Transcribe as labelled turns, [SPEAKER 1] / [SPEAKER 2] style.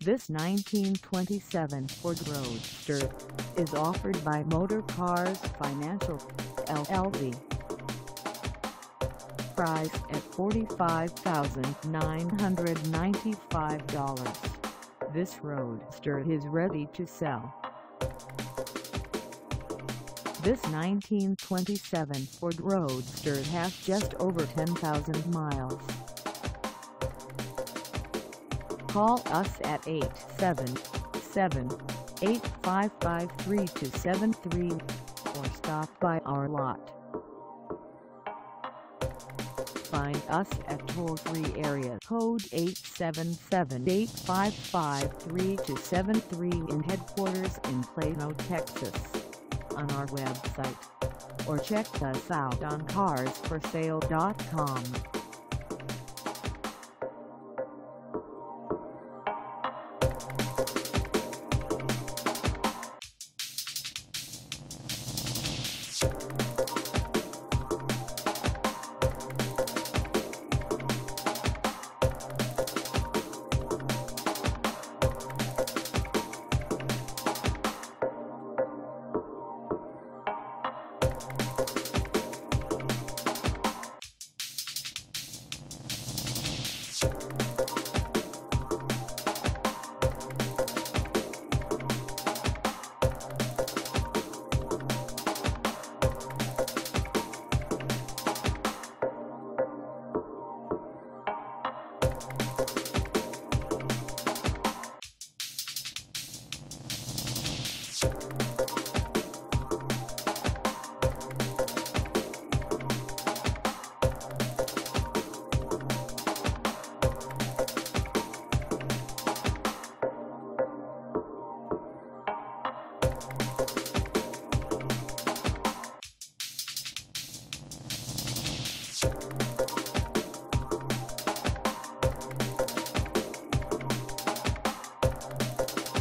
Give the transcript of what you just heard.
[SPEAKER 1] This 1927 Ford Roadster is offered by Motorcars Financial, LLC. Price at $45,995. This Roadster is ready to sell. This 1927 Ford Roadster has just over 10,000 miles. Call us at 877-855-3273 or stop by our lot. Find us at toll-free area code 877-855-3273 in headquarters in Plano, Texas, on our website, or check us out on carsforsale.com.